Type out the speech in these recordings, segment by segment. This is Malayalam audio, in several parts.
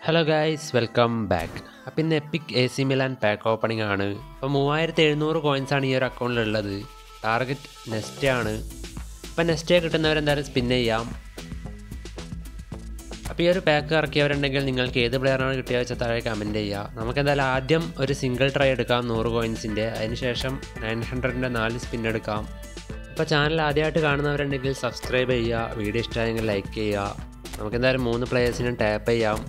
Hello guys, welcome back. അപ്പം ഇന്ന് epic AC Milan pack opening ആണ്. അപ്പോൾ 3700 കോയിൻസാണ് ഈ ഒരു അക്കൗണ്ടിലുള്ളത്. ടാർഗറ്റ് നെസ്റ്റേ ആണ്. അപ്പം നെസ്റ്റേ കിട്ടുന്നവരെന്തായാലും സ്പിൻ ചെയ്യാം. അപ്പോൾ ഈ ഒരു പാക്ക് ഇറക്കിയവരുണ്ടെങ്കിൽ നിങ്ങൾക്ക് ഏത് പ്ലെയറാണ് കിട്ടിയത് വെച്ചാൽ താഴെ കമൻറ്റ് ചെയ്യുക. നമുക്കെന്തായാലും ആദ്യം ഒരു സിംഗിൾ ട്രൈ എടുക്കാം 100 കോയിൻസിൻ്റെ. അതിനുശേഷം 900ൻ്റെ 4 സ്പിൻ എടുക്കാം. അപ്പോൾ ചാനൽ ആദ്യമായിട്ട് കാണുന്നവരുണ്ടെങ്കിൽ സബ്സ്ക്രൈബ് ചെയ്യുക. വീഡിയോ ഇഷ്ടമായെങ്കിൽ ലൈക്ക് ചെയ്യുക. നമുക്കെന്തായാലും 3 പ്ലെയേഴ്സിനും ടാപ്പ് ചെയ്യാം.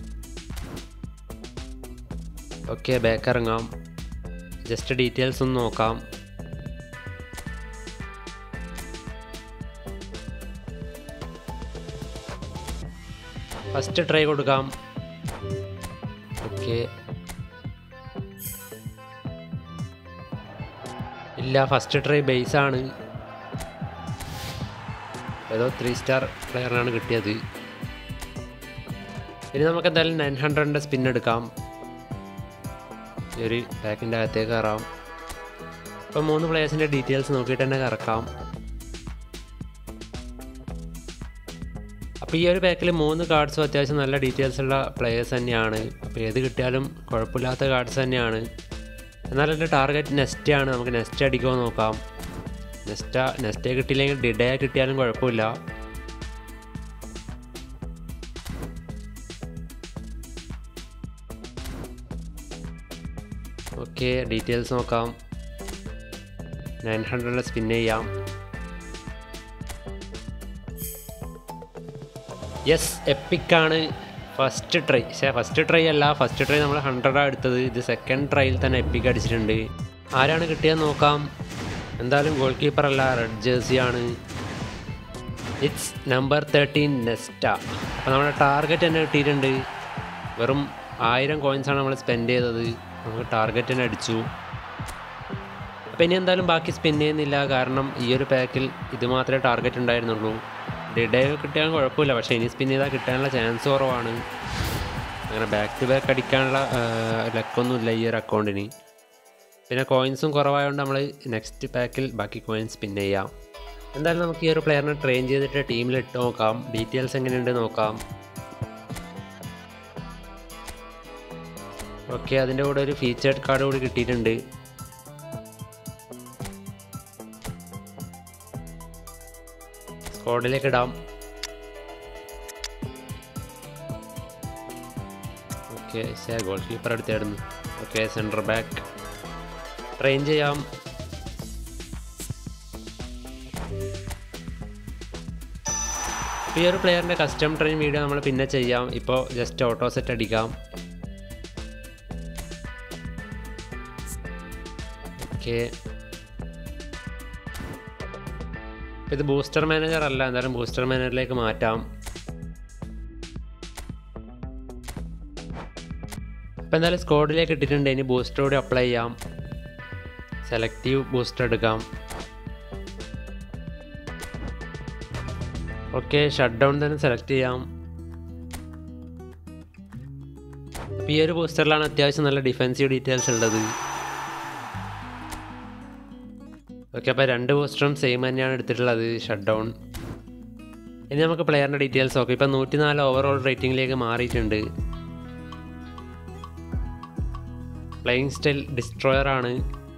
ഓക്കെ, ബാക്ക് ഇറങ്ങാം. ജസ്റ്റ് ഡീറ്റെയിൽസ് ഒന്ന് നോക്കാം. ഫസ്റ്റ് ട്രൈ കൊടുക്കാം. ഓക്കെ, ഇല്ല, ഫസ്റ്റ് ട്രൈ ബേസ് ആണ്. ഏതോ 3 സ്റ്റാർ പ്ലെയറിനാണ് കിട്ടിയത്. ഇനി നമുക്ക് എന്തായാലും 900ൻ്റെ സ്പിൻ എടുക്കാം. ഒരു പാക്കിൻ്റെ അകത്തേക്ക് കയറാം. അപ്പോൾ 3 പ്ലെയേഴ്സിൻ്റെ ഡീറ്റെയിൽസ് നോക്കിയിട്ട് തന്നെ കറക്കാം. അപ്പോൾ ഈ ഒരു പാക്കിൽ 3 കാർഡ്സും അത്യാവശ്യം നല്ല ഡീറ്റെയിൽസ് ഉള്ള പ്ലെയേഴ്സ് തന്നെയാണ്. അപ്പോൾ ഏത് കിട്ടിയാലും കുഴപ്പമില്ലാത്ത കാർഡ്സ് തന്നെയാണ്. എന്നാൽ എൻ്റെ ടാർഗറ്റ് നെസ്റ്റേ ആണ്. നമുക്ക് നെസ്റ്റ് അടിക്കുമോ നോക്കാം. നെസ്റ്റേ കിട്ടിയില്ലെങ്കിൽ ഡിഡേ കിട്ടിയാലും കുഴപ്പമില്ല. ഓക്കെ, ഡീറ്റെയിൽസ് നോക്കാം. 900 സ്പിൻ ചെയ്യാം. യെസ്, എപ്പിക്കാണ്. ഫസ്റ്റ് ട്രൈ അല്ല, ഫസ്റ്റ് ട്രൈ നമ്മൾ 100 എടുത്തത്. ഇത് സെക്കൻഡ് ട്രൈയിൽ തന്നെ എപ്പിക്ക് അടിച്ചിട്ടുണ്ട്. ആരാണ് കിട്ടിയെന്ന് നോക്കാം. എന്തായാലും ഗോൾ കീപ്പർ അല്ല, റെഡ് ജേഴ്സി ആണ്. It's number 13 Nesta. അപ്പോൾ നമ്മുടെ ടാർഗറ്റ് തന്നെ കിട്ടിയിട്ടുണ്ട്. വെറും 1000 കോയിൻസാണ് നമ്മൾ സ്പെൻഡ് ചെയ്തത്. നമുക്ക് ടാർഗറ്റ് തന്നെ അടിച്ചു. അപ്പോൾ ഇനി എന്തായാലും ബാക്കി സ്പിൻ ചെയ്യുന്നില്ല. കാരണം ഈ ഒരു പാക്കിൽ ഇത് മാത്രമേ ടാർഗറ്റ് ഉണ്ടായിരുന്നുള്ളൂ. ഡിഡേ കിട്ടിയാൽ കുഴപ്പമില്ല, പക്ഷേ ഇനി സ്പിൻ ചെയ്താൽ കിട്ടാനുള്ള ചാൻസ് കുറവാണ്. അങ്ങനെ ബാക്ക് ടു ബാക്ക് അടിക്കാനുള്ള ലക്കൊന്നുമില്ല ഈ ഒരു അക്കൗണ്ടിന്. പിന്നെ കോയിൻസും കുറവായതുകൊണ്ട് നമ്മൾ നെക്സ്റ്റ് പാക്കിൽ ബാക്കി കോയിൻസ് സ്പിൻ ചെയ്യാം. എന്തായാലും നമുക്ക് ഈ ഒരു പ്ലെയറിനെ ട്രെയിൻ ചെയ്തിട്ട് ടീമിലിട്ട് നോക്കാം. ഡീറ്റെയിൽസ് എങ്ങനെയുണ്ട് നോക്കാം. ഓക്കെ, അതിൻ്റെ കൂടെ ഒരു ഫീച്ചേർഡ് കാർഡ് കൂടി കിട്ടിയിട്ടുണ്ട്. സ്ക്വാഡിലേക്ക് ഇടാം. ഓക്കെ, ഗോൾ കീപ്പർ എടുത്തായിരുന്നു. ഓക്കെ, സെൻറ്റർ ബാക്ക് ട്രെയിൻ ചെയ്യാം. ഈ ഒരു പ്ലെയറിൻ്റെ കസ്റ്റം ട്രെയിൻ വീഡിയോ നമ്മൾ പിന്നെ ചെയ്യാം. ഇപ്പോൾ ജസ്റ്റ് ഓട്ടോ സെറ്റ് അടിക്കാം. ഓക്കെ, ഇത് ബൂസ്റ്റർ മാനേജർ അല്ല, എന്തായാലും ബൂസ്റ്റർ മാനേജറിലേക്ക് മാറ്റാം. അപ്പോൾ എന്തായാലും സ്ക്വാഡിലേക്ക് ഇട്ടിട്ടുണ്ട്. ഇനി ബൂസ്റ്റർ കൂടി അപ്ലൈ ചെയ്യാം. സെലക്റ്റീവ് ബൂസ്റ്റർ എടുക്കാം. ഓക്കെ, ഷട്ട് ഡൗൺ തന്നെ സെലക്ട് ചെയ്യാം. അപ്പോൾ ഈ ഒരു ബൂസ്റ്ററിലാണ് അത്യാവശ്യം നല്ല ഡിഫെൻസീവ് ഡീറ്റെയിൽസ് ഉള്ളത്. ഓക്കെ, അപ്പോൾ 2 ബൂസ്റ്ററും സെയിം തന്നെയാണ് എടുത്തിട്ടുള്ളത്. Shut down. ഇനി നമുക്ക് പ്ലെയറിൻ്റെ ഡീറ്റെയിൽസ് നോക്കാം. ഇപ്പോൾ 104 ഓവറോൾ റേറ്റിംഗിലേക്ക് മാറിയിട്ടുണ്ട്. പ്ലേയിങ് സ്റ്റൈൽ ഡിസ്ട്രോയർ ആണ്.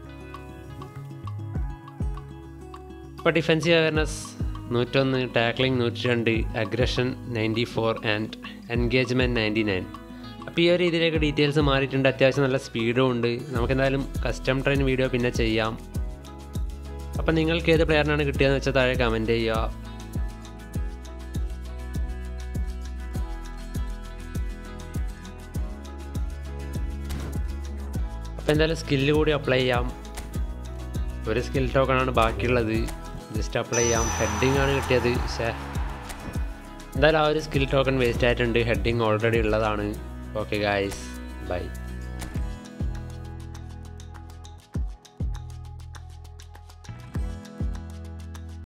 ഇപ്പോൾ defensive awareness 101, tackling 102, aggression 94 and engagement 99. അപ്പോൾ ഈ ഒരു രീതിയിലേക്ക് ഡീറ്റെയിൽസ് മാറിയിട്ടുണ്ട്. അത്യാവശ്യം നല്ല സ്പീഡും ഉണ്ട്. നമുക്കെന്തായാലും കസ്റ്റം ട്രെയിൻ വീഡിയോ പിന്നെ ചെയ്യാം. അപ്പം നിങ്ങൾക്ക് ഏത് പ്ലെയറിനാണ് കിട്ടിയതെന്ന് വെച്ചാൽ താഴെ കമൻറ്റ് ചെയ്യുക. അപ്പോൾ എന്തായാലും സ്കില്ല് കൂടി അപ്ലൈ ചെയ്യാം. ഒരു സ്കിൽ ടോക്കണാണ് ബാക്കിയുള്ളത്. ജസ്റ്റ് അപ്ലൈ ചെയ്യാം. ഹെഡിങ് ആണ് കിട്ടിയത്. എന്തായാലും ആ ഒരു സ്കിൽ ടോക്കൺ വേസ്റ്റ് ആയിട്ടുണ്ട്. ഹെഡിങ് ഓൾറെഡി ഉള്ളതാണ്. Okay guys, by.